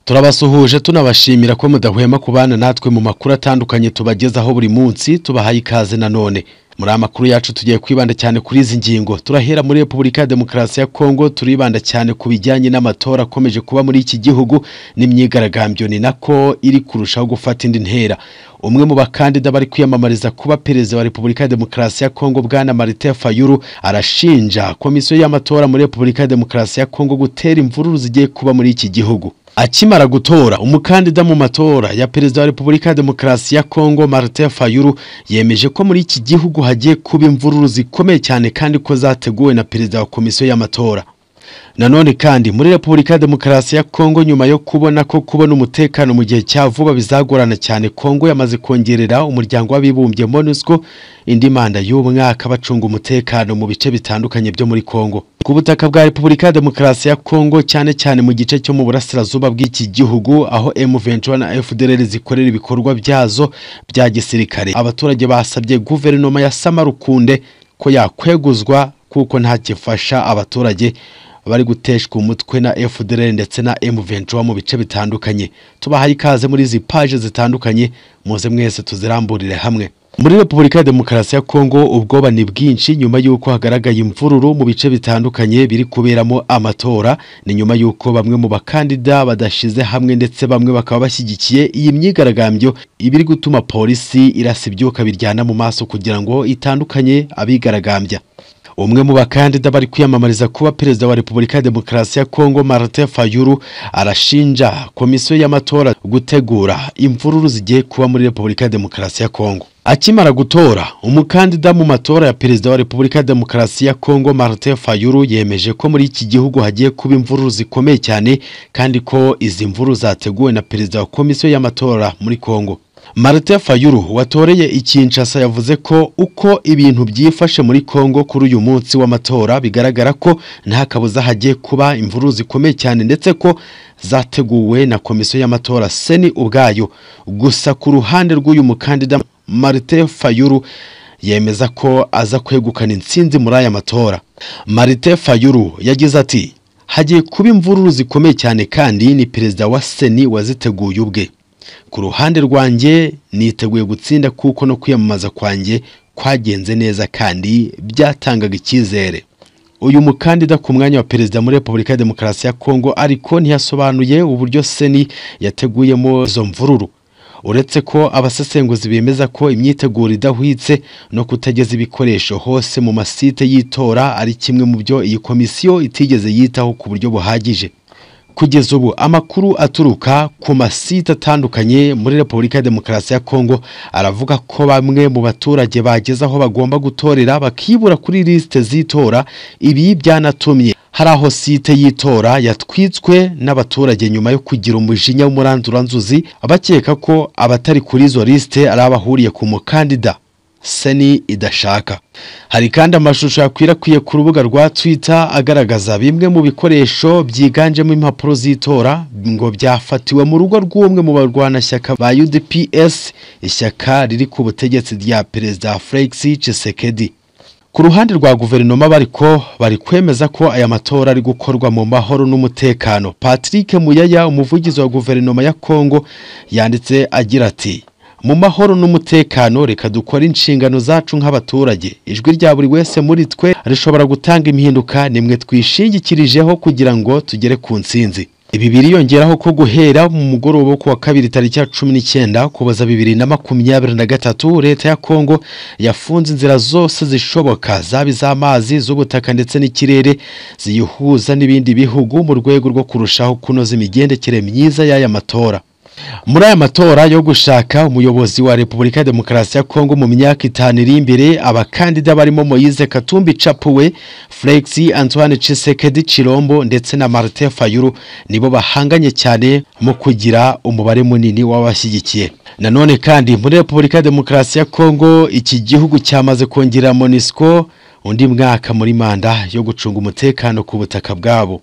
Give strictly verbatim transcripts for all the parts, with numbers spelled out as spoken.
Turabasuhuje tunabashimira ko mudahwema kubana natwe mu makuru atandukanye tubagezaho buri munsi. Tubahaye ikaze nanone muri amakuru yacu tugiye kwibanda cyane kuri izi ngingo. Turahera muri Republika ya Demokarasi ya Congo, turibanda cyane ku bijyanye n'amatora akomeje kuba muri iki gihugu n'imyigaragambyo ni nako iri kurushaho gufata indi ntera. Umwe mu bakandida bari kwiyamamariza kuba perezida wa Republika ya Demokarasi ya Congo bwana Martin Fayulu arashinja komisiyo y'amatora muri Republika ya Demokarasi ya Congo gutera imvururu zigiye kuba muri iki gihugu. Akimara gutora umukandida mu matora ya perezida wa Republika ya Demokarasi ya Congo Martin Fayulu yemeje ko muri iki gihugu hagiye kuba imvururu zikomeye cyane kandi ko zateguwe na perezida wa komisiyo y'amatora. Nanone kandi muri Republika ya Demokarasi ya Congo nyuma yo kubona ko kubona umutekano mu gihe cya vuba bizagorana cyane, Congo yamaze kongerera umuryango w'abibumbye MONUSCO indi manda y'umwaka bacunga umutekano mu bice bitandukanye byo muri Congo. Ku butaka bwa Republika ya Demokarasi ya Congo cyane cyane mu gice cyo mu burasirazuba bw'iki gihugu aho M vingt-et un na F D L R zikorera ibikorwa byazo bya gisirikare, abaturage basabye guverinoma ya Samarukunde ko yakweguzwa kuko nta gifasha abaturage bari guteshwa umutwe na F D L R ndetse na M vingt-et un mu bice bitandukanye. Tubahaye ikaze muri izi page zitandukanye, muze mwese tuziramburire hamwe. Muri Republika ya Demokarasi ya Congo ubwoba ni bwinshi nyuma yuko hagaragaye imvururu mu bice bitandukanye biri kuberamo amatora. Ni nyuma yuko bamwe mu bakandida badashize hamwe ndetse bamwe bakaba bashyigikiye iyi myigaragambyo ibiri gutuma polisi irasa ibyuka biryana mu maso kugira ngo itandukanye abigaragambya. Umwe mu bakandida bari kwiyamamariza kuba perezida wa Republika ya Demokarasi ya Congo Martin Fayulu arashinja komisiyo y'amatora gutegura imvururu zigiye kuba muri Republika ya Demokarasi ya Congo. Akimara gutora umukandida mu matora ya perezida wa Republika ya Demokarasi ya Congo Martin Fayulu yemeje ko muri iki gihugu hagiye kuba imvururu zikomeye cyane kandi ko izi mvururu zateguwe na perezida wa komisiyo y'amatora muri Congo. Martin Fayulu watoreye ikinshasa yavuze ko uko ibintu byifashe muri Congo kuri uyu munsi w'amatora bigaragara ko nta kabuza hagiye kuba imvururu zikomeye cyane ndetse ko zateguwe na komisiyo y'amatora seni ubwayo. Gusa ku ruhande rw'uyu mukandida Martin Fayulu yemeza ko aza kwegukana intsinzi muri aya matora. Martin Fayulu yagize ati hagiye kuba imvururu zikomeye cyane kandi ni perezida wa seni waziteguye ubwe. Ku ruhande rwanjye niteguye gutsinda kuko no kwiyamamaza kwanjye kwagenze neza kandi byatangaga icyizere. Uyu mukandida ku mwanya wa perezida muri Republika ya Demokarasi ya Congo Ariko ntiyasobanuye uburyo seni yateguyemo izo mvururu, uretse ko abasesenguzi bemeza ko imyiteguro idahwitse no kutageza ibikoresho hose mu masite y'itora ari kimwe mu byo iyi komisiyo itigeze yitaho ku buryo buhagije. Kugeza ubu amakuru aturuka ku masite atandukanye muri Republika ya Demokarasi ya Congo aravuga ko bamwe mu baturage bageze aho bagomba gutorera bakibura kuri liste z'itora. Ibi byanatumye hari aho site y'itora yatwitswe n'abaturage nyuma yo kugira umujinya w'umuranduranzuzi abakeka ko abatari kuri izo liste ari abahuriye ku mukandida seni idashaka. Hari kandi amashusho yakwirakwiye ku rubuga rwa Twitter agaragaza bimwe mu bikoresho byiganjemo impapuro z'itora ngo byafatiwe mu rugo rw'umwe mu barwanashyaka ba U D P S, ishyaka riri ku butegetsi rya perezida Felix Tshisekedi. Ku ruhande rwa guverinoma bariko bari kwemeza ko aya matora ari gukorwa mu mahoro n'umutekano. Patrick Muyaya umuvugizi wa guverinoma ya Congo yanditse agira ati mu mahoro n'umutekano reka dukora inshingano zacu nk'abaturage. Ijwi rya buri wese muri twe rishobora gutanga impinduka nimwe twishingikirijeho kugira ngo tugere ku ntsinzi. Ibi biriyongeraho ko guhera mu mugoroba ku wa kabiri tariki ya cumi n'icyenda kuboza bibiri na makumyabiri na gatatu leta ya Congo yafunze inzira zose zishoboka zaba iz'amazi, z'ubutaka ndetse n'ikirere ziyihuza n'ibindi bihugu mu rwego rwo kurushaho kunoza imigendekere myiza y'aya matora. Muri aya matora yo gushaka umuyobozi wa Republika ya Demokarasi ya Congo mu myaka itanu iri imbere, abakandida barimo Moise Katumbi Chapuwe, Felix Antoine Tshisekedi Chilombo ndetse na Martin Fayulu nibo bahanganye cyane mu kugira umubare munini w'abashyigikiye. Nanone kandi muri Republika ya Demokarasi ya Congo iki gihugu cyamaze kongera MONUSCO undi mwaka muri manda yo gucunga umutekano ku butaka bwabo.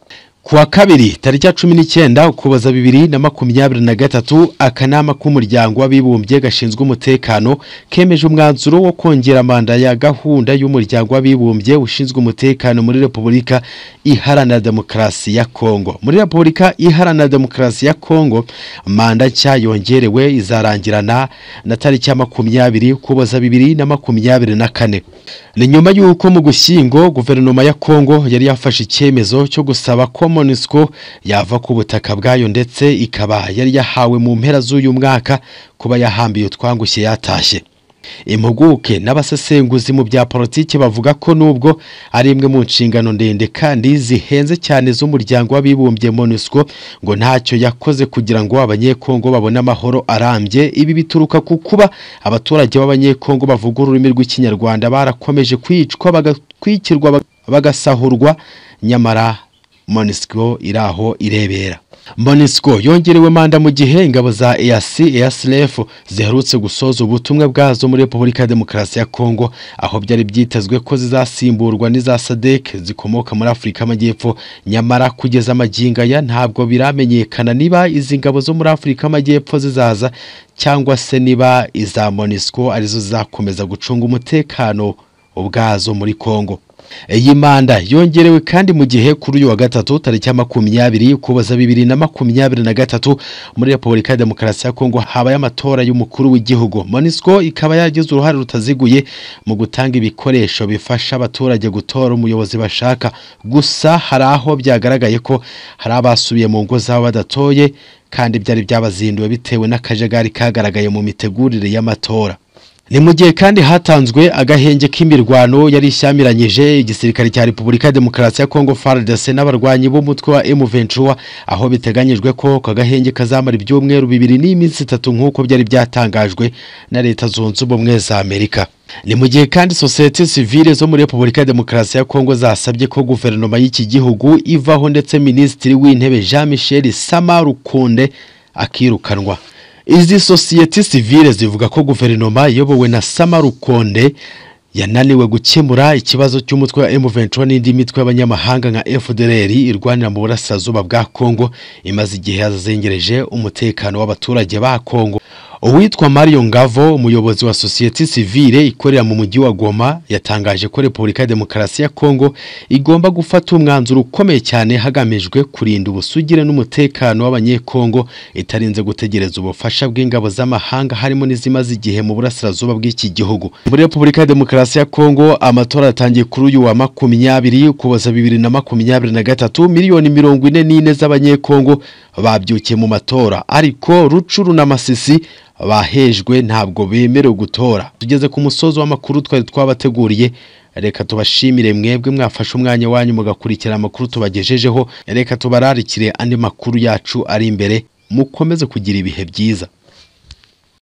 Kuwa kabiri tariki ya cumi n'icyenda ukuboza bibiri na makumyabiri na gatatu akanama k'umuryango w'abibumbye gashinzwe umutekano kemeje umwanzuro wo kongera manda ya gahunda y'umuryango w'abibumbye ushinzwe umutekano muri Repubulika Iharanira Demokarasi ya Kongo. Muri Repubulika Iharanira Demokarasi ya Kongo manda nshya yongerewe izarangirana na tariki ya makumyabiri ukuboza bibiri na makumyabiri na kane. Ni nyuma y'uko mu Gushyingo guverinoma ya Kongo yari yafashe icyemezo cyo gusaba ko MONUSCO yava ku butaka bwayo ndetse ikaba yari yahawe mu mpera z'uyu mwaka kuba yahambiye utwangushye yatashye. Impuguke n'abasesenguzi mu bya politiki bavuga ko nubwo ari imwe mu nshingano ndende kandi zihenze cyane z'umuryango w'abibumbye MONUSCO ngo ntacyo yakoze kugira ngo abanyekongo babone amahoro arambye. Ibi bituruka ku kuba abaturage b'abanyekongo bavuga ururimi rw'ikinyarwanda barakomeje kwicwa bagakwikirwa bagasahurwa, nyamara MONUSCO iraho irebera. MONUSCO yongerewe manda mu gihe ingabo za E A C E A S L F ziherutse gusoza ubutumwa bwazo muri Repubulika ya Demokarasi ya Kongo, aho byari byitezwe ko zizasimburwa n'iza S A D C zikomoka muri Afrika y'Amajyepfo. Nyamara kugeza amaginga ya ntabwo biramenyekana niba izi ngabo zo muri Afrika y'Amajyepfo zizaza cyangwa se niba iza MONUSCO arizo zakomeza gucunga umutekano ubwazo muri Kongo. Iyi manda yongerewe kandi mu gihe kuri uyu wa gatatu tariki ya makumyabiri ukuboza bibiri na makumyabiri na gatatu muri Repubulika ya Demokarasi ya Kongo habaye amatora y'umukuru w'igihugu. MONUSCO ikaba yagize uruhare rutaziguye mu gutanga ibikoresho bifasha abaturage gutora umuyobozi bashaka. Gusa hari aho byagaragaye ko hari abasubiye mu ngo zabo badatoye kandi byari byabazinduwe bitewe n'akajagari kagaragaye mu mitegurire y'amatora. Ni mu gihe kandi hatanzwe agahenge k'imirwano yari ishyamiranyije igisirikare cya Repubulika ya Demokarasi ya Kongo F A R D C n'abarwanyi b'umutwe wa M vingt-trois, aho biteganyijwe ko kagahenge kazamara ibyumweru bibiri n'iminsi itatu nk'uko byari byatangajwe na Leta Zunze Ubumwe za Amerika. Ni mu gihe kandi societe civile zo muri Repubulika ya Demokarasi ya Kongo zasabye ko guverinoma y'iki gihugu ivaho ndetse Minisitiri w'Intebe Jean Michel Samarukonde akirukanwa. Izi societe civile zivuga ko guverinoma iyobowe na Samarukonde yananiwe gukemura ikibazo cy'umutwe wa M vingt-trois n'indi mitwe y'abanyamahanga nka F D L R irwanira mu burasirazuba bwa Kongo imaze igihe yazengereje umutekano w'abaturage ba Kongo. Uwitwa Mario Ngavo, umuyobozi wa societe civile ikorera mu mujyi wa Goma, yatangaje ko Repubulika ya Demokarasi ya Kongo igomba gufata umwanzuro ukomeye cyane hagamijwe kurinda ubusugire n'umutekano w'abanyekongo itarinze gutegereza ubufasha bw'ingabo z'amahanga harimo n'izimaze igihe mu burasirazuba bw'iki gihugu. Muri Repubulika ya Demokarasi ya Kongo amatora yatangiye kuri uyu wa makumyabiri ukuboza bibiri na makumyabiri na gatatu. Miliyoni mirongo ine n'ine z'abanyekongo babyukiye mu matora, ariko Rucuru na Masisi bahejwe ntabwo bemerewe gutora. Tugeze ku musozo w'amakuru twari twabateguriye. Reka tubashimire mwebwe mwafashe umwanya wanyu mugakurikira amakuru tubagejejeho. Reka tubararikire andi makuru yacu ari imbere. Mukomeze kugira ibihe byiza.